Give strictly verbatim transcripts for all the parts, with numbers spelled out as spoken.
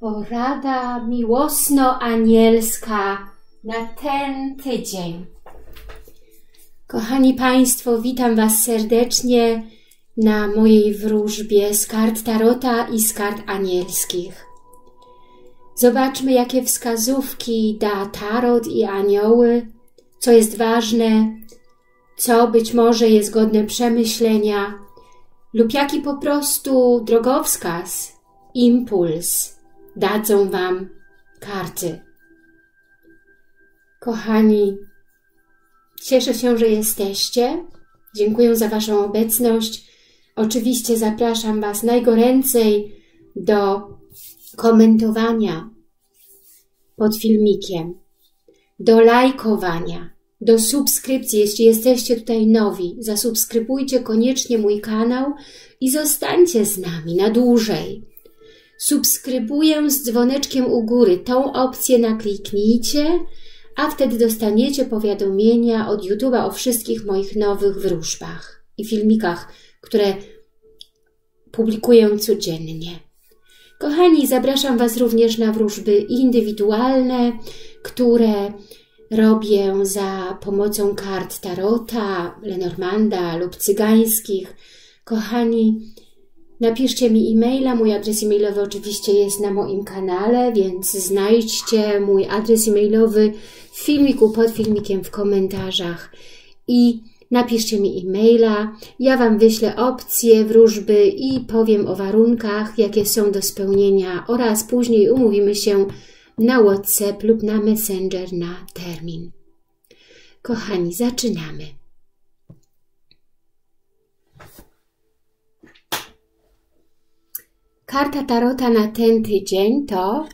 Porada miłosno-anielska na ten tydzień. Kochani Państwo, witam Was serdecznie na mojej wróżbie z kart Tarota i z kart anielskich. Zobaczmy, jakie wskazówki da Tarot i anioły, co jest ważne, co być może jest godne przemyślenia lub jaki po prostu drogowskaz, impuls dadzą Wam karty. Kochani, cieszę się, że jesteście. Dziękuję za Waszą obecność. Oczywiście zapraszam Was najgoręcej do komentowania pod filmikiem, do lajkowania, do subskrypcji. Jeśli jesteście tutaj nowi, zasubskrybujcie koniecznie mój kanał i zostańcie z nami na dłużej. Subskrybuję z dzwoneczkiem u góry. Tą opcję nakliknijcie, a wtedy dostaniecie powiadomienia od YouTube'a o wszystkich moich nowych wróżbach i filmikach, które publikuję codziennie. Kochani, zapraszam Was również na wróżby indywidualne, które robię za pomocą kart Tarota, Lenormanda lub cygańskich. Kochani, napiszcie mi e-maila, mój adres e-mailowy oczywiście jest na moim kanale, więc znajdźcie mój adres e-mailowy w filmiku, pod filmikiem, w komentarzach i napiszcie mi e-maila. Ja Wam wyślę opcje wróżby i powiem o warunkach, jakie są do spełnienia oraz później umówimy się na WhatsApp lub na Messenger na termin. Kochani, zaczynamy. Karta Tarota na ten tydzień to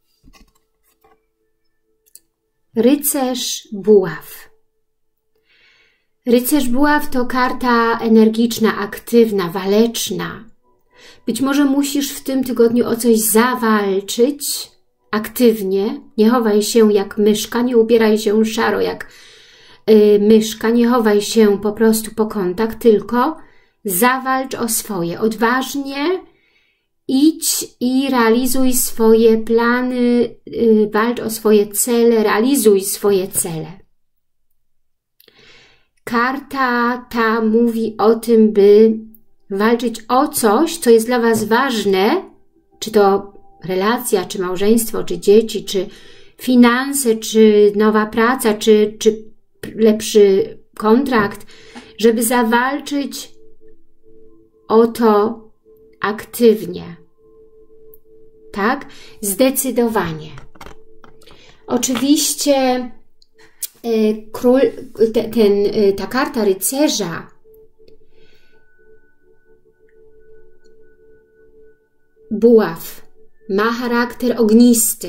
Rycerz Buław. Rycerz Buław to karta energiczna, aktywna, waleczna. Być może musisz w tym tygodniu o coś zawalczyć aktywnie. Nie chowaj się jak myszka, nie ubieraj się szaro jak yy, myszka, nie chowaj się po prostu po kątach, tylko zawalcz o swoje. Odważnie idź i realizuj swoje plany, yy, walcz o swoje cele, realizuj swoje cele. Karta ta mówi o tym, by walczyć o coś, co jest dla Was ważne, czy to relacja, czy małżeństwo, czy dzieci, czy finanse, czy nowa praca, czy, czy lepszy kontrakt, żeby zawalczyć o to aktywnie. Tak? Zdecydowanie. Oczywiście Król, te, ten, ta karta rycerza Buław ma charakter ognisty.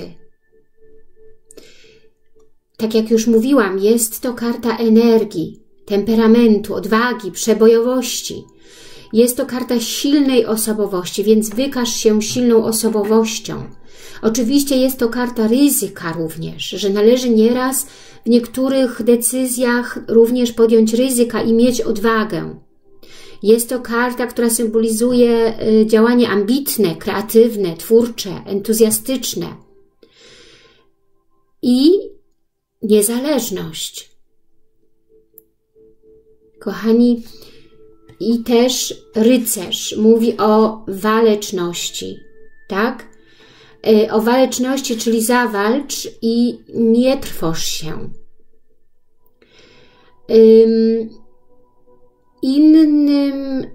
Tak jak już mówiłam, jest to karta energii, temperamentu, odwagi, przebojowości. Jest to karta silnej osobowości, więc wykaż się silną osobowością. Oczywiście jest to karta ryzyka również, że należy nieraz w niektórych decyzjach również podjąć ryzyka i mieć odwagę. Jest to karta, która symbolizuje działanie ambitne, kreatywne, twórcze, entuzjastyczne i niezależność. Kochani, i też rycerz mówi o waleczności, tak? O waleczności, czyli zawalcz i nie trwoż się. Innym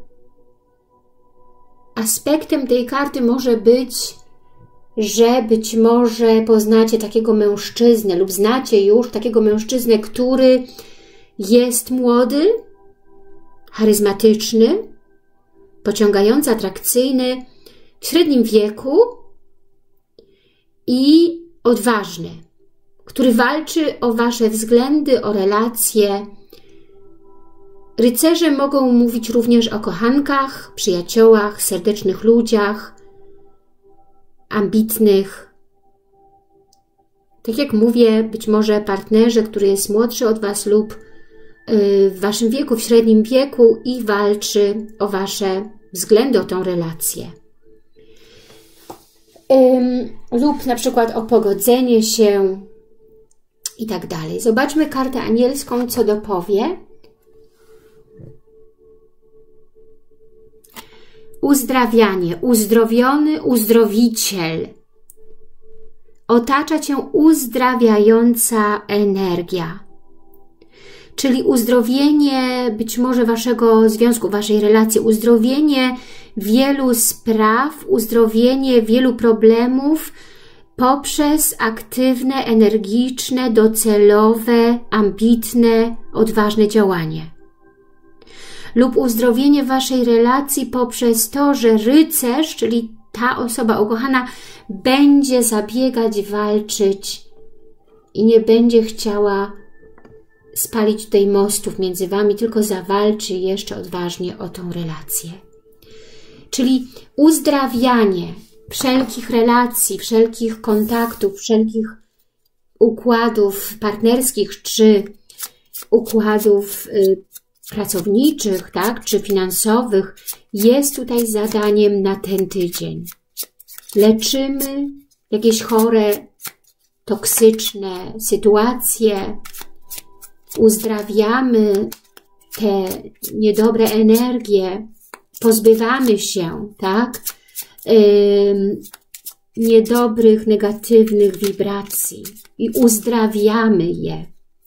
aspektem tej karty może być, że być może poznacie takiego mężczyznę lub znacie już takiego mężczyznę, który jest młody, charyzmatyczny, pociągający, atrakcyjny, w średnim wieku i odważny, który walczy o Wasze względy, o relacje. Rycerze mogą mówić również o kochankach, przyjaciołach, serdecznych ludziach, ambitnych. Tak jak mówię, być może partnerze, który jest młodszy od Was lub w Waszym wieku, w średnim wieku i walczy o Wasze względy, o tą relację. ym, lub na przykład o pogodzenie się i tak dalej. Zobaczmy kartę anielską, co dopowie. Uzdrawianie, uzdrowiony uzdrowiciel. Otacza Cię uzdrawiająca energia. Czyli uzdrowienie być może Waszego związku, Waszej relacji, uzdrowienie wielu spraw, uzdrowienie wielu problemów poprzez aktywne, energiczne, docelowe, ambitne, odważne działanie. Lub uzdrowienie Waszej relacji poprzez to, że rycerz, czyli ta osoba ukochana, będzie zabiegać, walczyć i nie będzie chciała spalić tutaj mostów między Wami, tylko zawalczy jeszcze odważnie o tą relację. Czyli uzdrawianie wszelkich relacji, wszelkich kontaktów, wszelkich układów partnerskich, czy układów y, pracowniczych, tak, czy finansowych, jest tutaj zadaniem na ten tydzień. Leczymy jakieś chore, toksyczne sytuacje, uzdrawiamy te niedobre energie, pozbywamy się, tak, yy, niedobrych, negatywnych wibracji i uzdrawiamy je.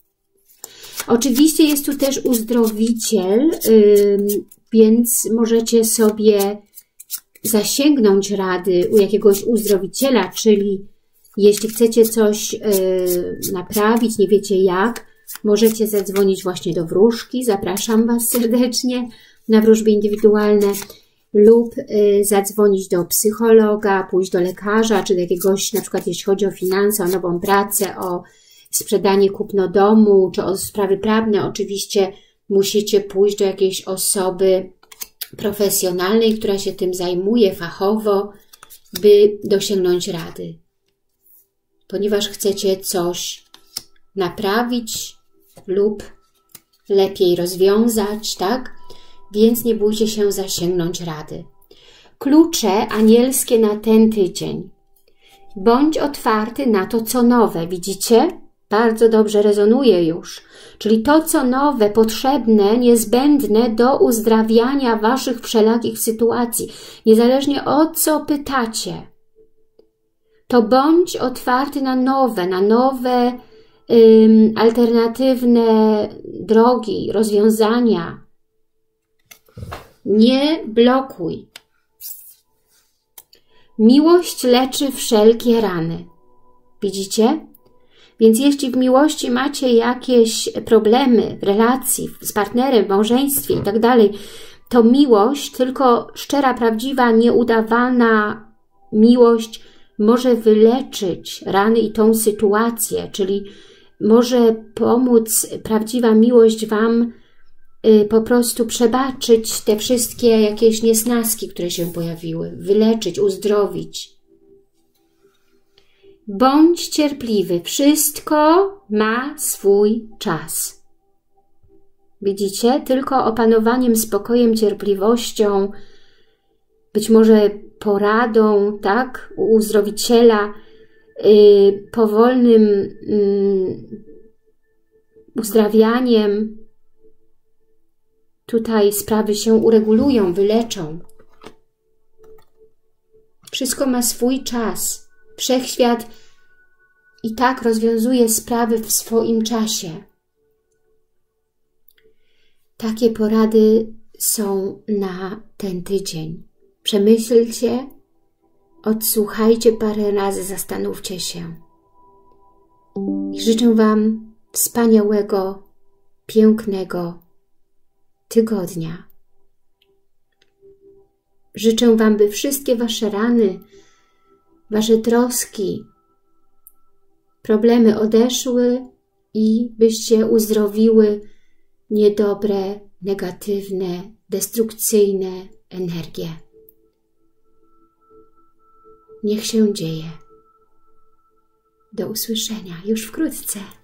Oczywiście jest tu też uzdrowiciel, yy, więc możecie sobie zasięgnąć rady u jakiegoś uzdrowiciela, czyli jeśli chcecie coś yy, naprawić, nie wiecie jak, możecie zadzwonić właśnie do wróżki, zapraszam Was serdecznie na wróżby indywidualne, lub y, zadzwonić do psychologa, pójść do lekarza, czy do jakiegoś, na przykład jeśli chodzi o finanse, o nową pracę, o sprzedanie, kupno domu, czy o sprawy prawne, oczywiście musicie pójść do jakiejś osoby profesjonalnej, która się tym zajmuje fachowo, by dosięgnąć rady. Ponieważ chcecie coś naprawić lub lepiej rozwiązać, tak? Więc nie bójcie się zasięgnąć rady. Klucze anielskie na ten tydzień. Bądź otwarty na to, co nowe. Widzicie? Bardzo dobrze rezonuje już. Czyli to, co nowe, potrzebne, niezbędne do uzdrawiania Waszych wszelakich sytuacji. Niezależnie o co pytacie. To bądź otwarty na nowe, na nowe ym, alternatywne drogi, rozwiązania. Nie blokuj. Miłość leczy wszelkie rany. Widzicie? Więc jeśli w miłości macie jakieś problemy w relacji, z partnerem, w małżeństwie i tak dalej, to miłość, tylko szczera, prawdziwa, nieudawana miłość może wyleczyć rany i tą sytuację, czyli może pomóc prawdziwa miłość Wam y, po prostu przebaczyć te wszystkie jakieś niesnaski, które się pojawiły, wyleczyć, uzdrowić. Bądź cierpliwy. Wszystko ma swój czas. Widzicie? Tylko opanowaniem, spokojem, cierpliwością, być może poradą, tak, u uzdrowiciela, yy, powolnym yy, uzdrawianiem, tutaj sprawy się uregulują, wyleczą. Wszystko ma swój czas. Wszechświat i tak rozwiązuje sprawy w swoim czasie. Takie porady są na ten tydzień. Przemyślcie, odsłuchajcie parę razy, zastanówcie się. I życzę Wam wspaniałego, pięknego tygodnia. Życzę Wam, by wszystkie Wasze rany, Wasze troski, problemy odeszły i byście uzdrowiły niedobre, negatywne, destrukcyjne energie. Niech się dzieje. Do usłyszenia już wkrótce.